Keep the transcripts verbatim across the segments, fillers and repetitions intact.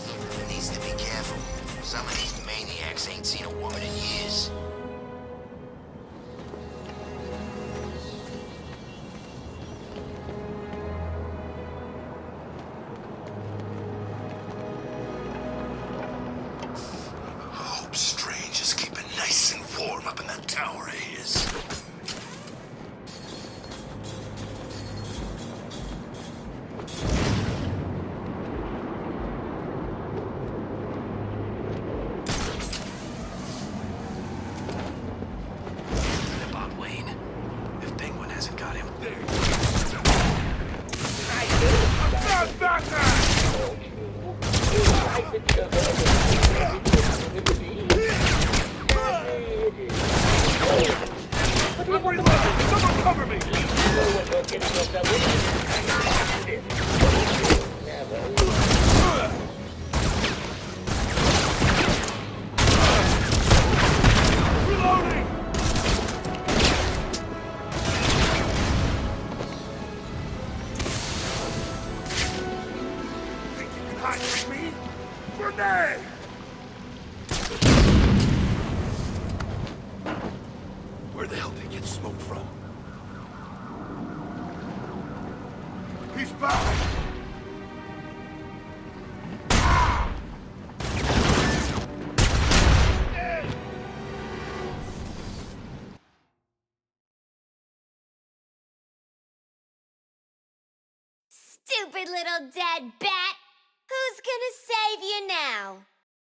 Needs to be careful. Some of these maniacs ain't seen a woman in years. Hope Strange is keeping nice and warm up in that tower of his. Where the hell did he get smoke from? He's back! Stupid little dead bat! Who's gonna save you now?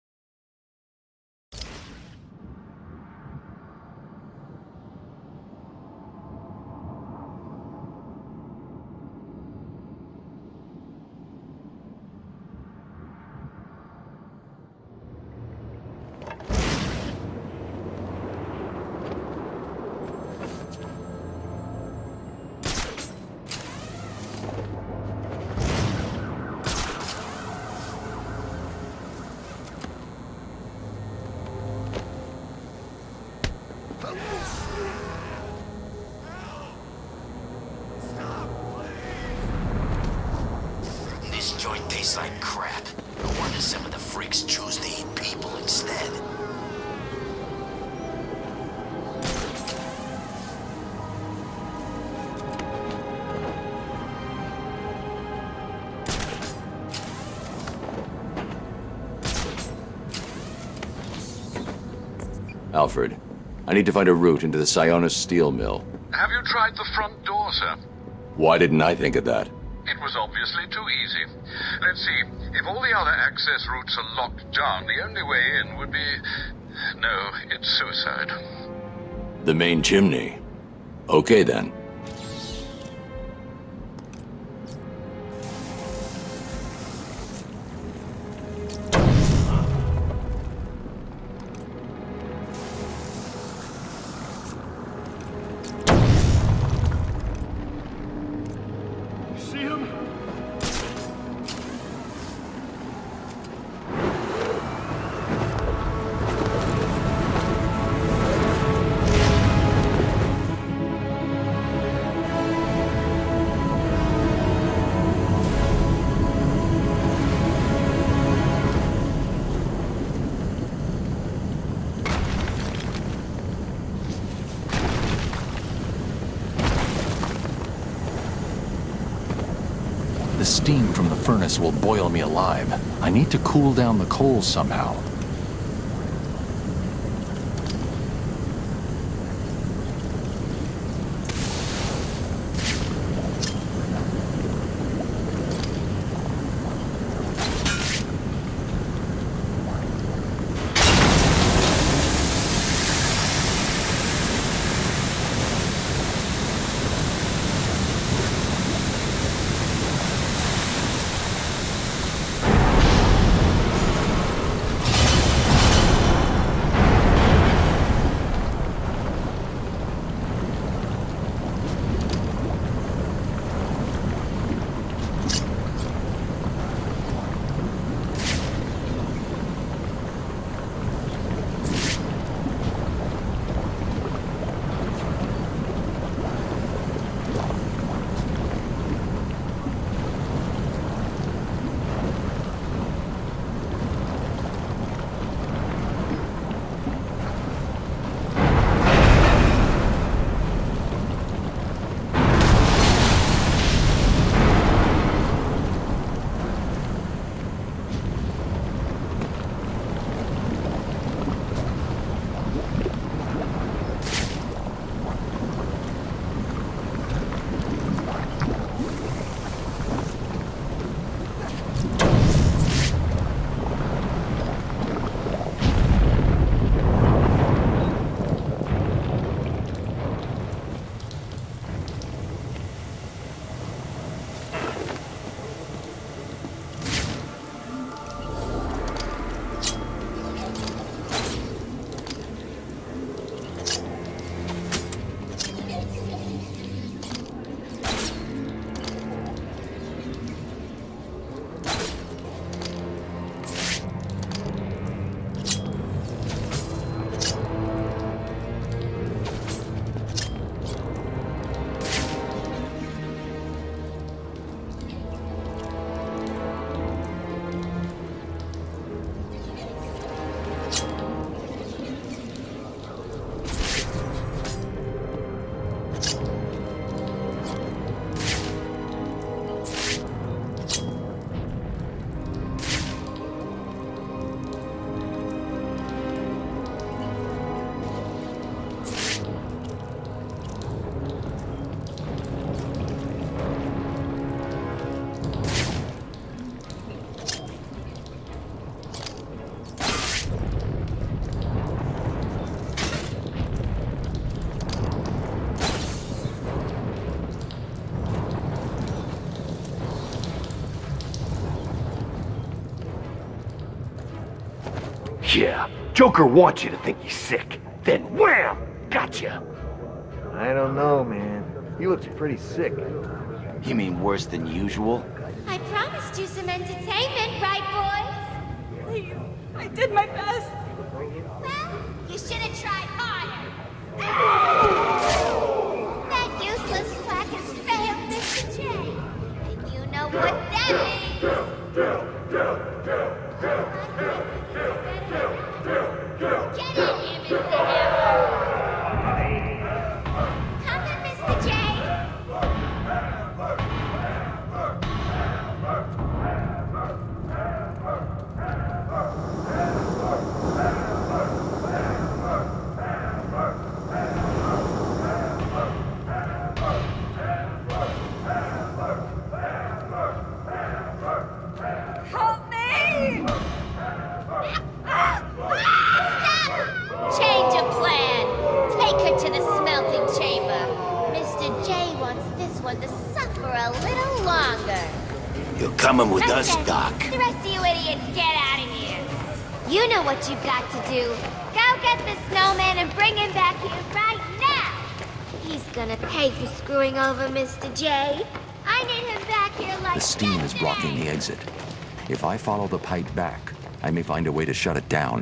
This joint tastes like crap. No wonder some of the freaks choose to eat people instead. Alfred, I need to find a route into the Sionis steel mill. Have you tried the front door, sir? Why didn't I think of that? It was obviously too easy. Let's see. If all the other access routes are locked down, the only way in would be... No, it's suicide. The main chimney. Okay, then. The steam from the furnace will boil me alive. I need to cool down the coals somehow. Yeah, Joker wants you to think he's sick. Then wham! Gotcha! I don't know, man. He looks pretty sick. You mean worse than usual? I promised you some entertainment, right, boys? Please, I did my best. Well, you should have tried harder. That useless quack has failed, Mister J. And you know what that means. Get in here, Mister Hammer. Come in, Mister J. Help me! Change of plan. Take her to the smelting chamber. Mister J wants this one to suffer a little longer. You're coming with us, Okay, Doc. The rest of you idiots, get out of here. You know what you've got to do. Go get the snowman and bring him back here right now. He's gonna pay for screwing over Mister J. I need him back here like The steam is yesterday. blocking the exit. If I follow the pipe back, I may find a way to shut it down.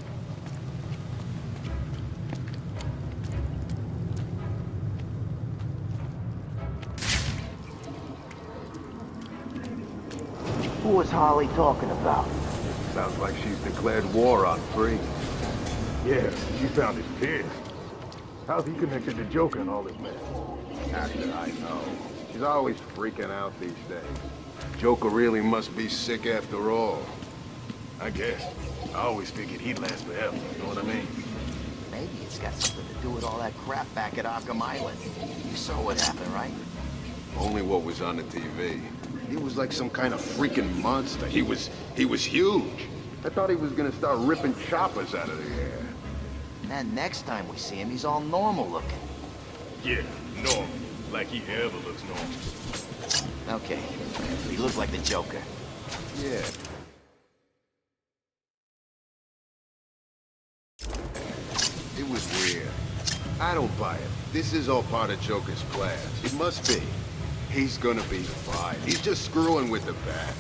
Who was Harley talking about? Sounds like she's declared war on Freak. Yeah, she sounded pissed. How's he connected to Joker and all this mess? How should I know? She's always freaking out these days. Joker really must be sick after all. I guess. I always figured he'd last forever, you know what I mean? Maybe it's got something to do with all that crap back at Arkham Island. You saw what happened, right? Only what was on the T V. He was like some kind of freaking monster. He was, he was huge. I thought he was gonna start ripping choppers out of the air. And then next time we see him, he's all normal looking. Yeah, normal. Like he ever looks normal. Okay, he looked like the Joker. Yeah. It was weird. I don't buy it. This is all part of Joker's plan. It must be. He's gonna be fine. He's just screwing with the bat.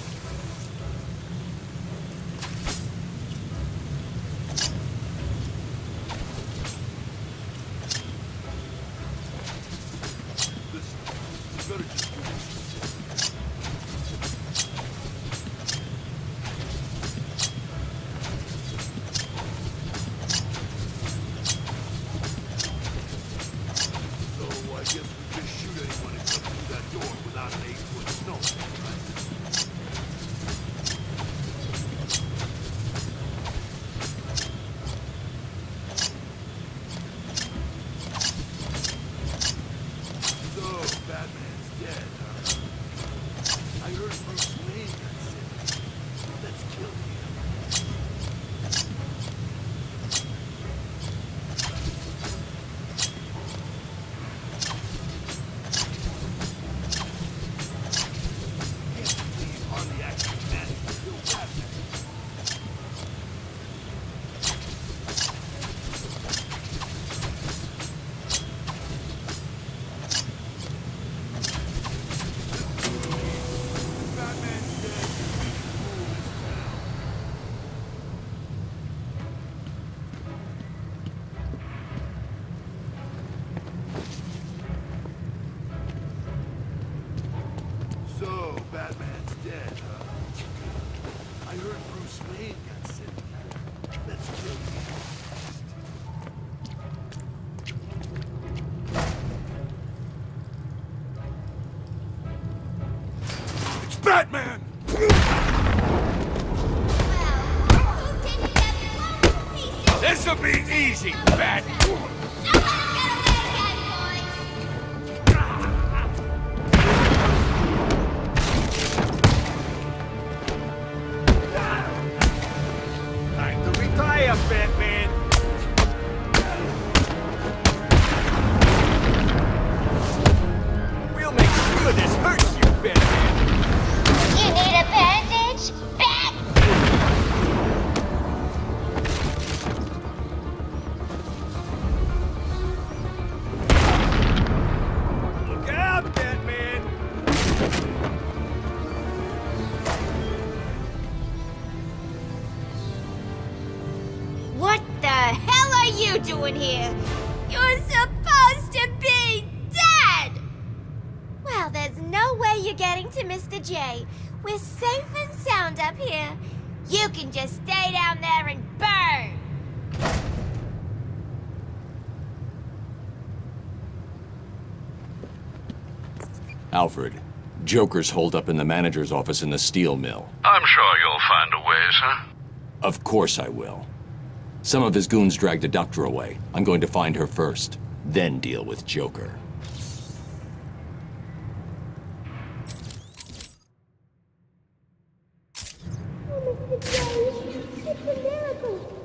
Batman! This'll be easy, Bat! Time to retire, Batman! We'll make sure this hurts you, Batman! You need a bandage? Bat! you doing here? You're supposed to be dead! Well, there's no way you're getting to Mister J. We're safe and sound up here. You can just stay down there and burn! Alfred, Joker's holed up in the manager's office in the steel mill. I'm sure you'll find a way, sir. Of course I will. Some of his goons dragged a doctor away. I'm going to find her first, then deal with Joker. Oh, Mister J, it's a miracle.